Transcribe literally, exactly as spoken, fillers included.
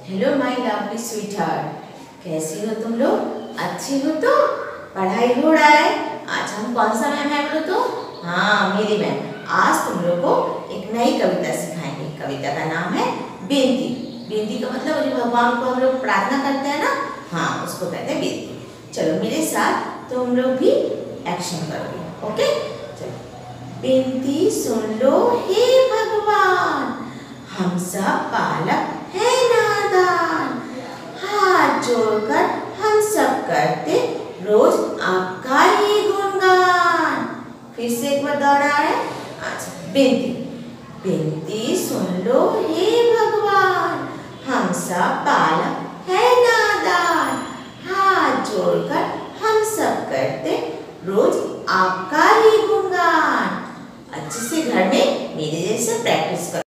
Hello my lovely sweetheart, कैसी हो तुम लोग? अच्छी हो तो? पढ़ाई हो रहा है? आज हम कौन सा मैम है बोलो तो? हाँ, मेरी मैम। आज तुम लोग को एक नई कविता सिखाएंगे। कविता का नाम है बेनती। बेनती का मतलब जो भगवान को हम लोग प्रार्थना करते हैं ना, हाँ, उसको कहते हैं बेनती। चलो मेरे साथ तुम लोग भी एक्शन करोगे, ओके? चलो। बेनती सुन लो हे भगवान, हम सब बालक है नादान, हाथ जोड़कर हम सब करते रोज आपका ही गुणगान। फिर से एक बार दोहरा है। अच्छा, बेनती बेनती सुन लो हे भगवान, हम सब बालक है नादान, हाथ जोड़कर हम सब करते रोज आपका ही गुणगान। अच्छे से घर में मेरे जैसे प्रैक्टिस करो।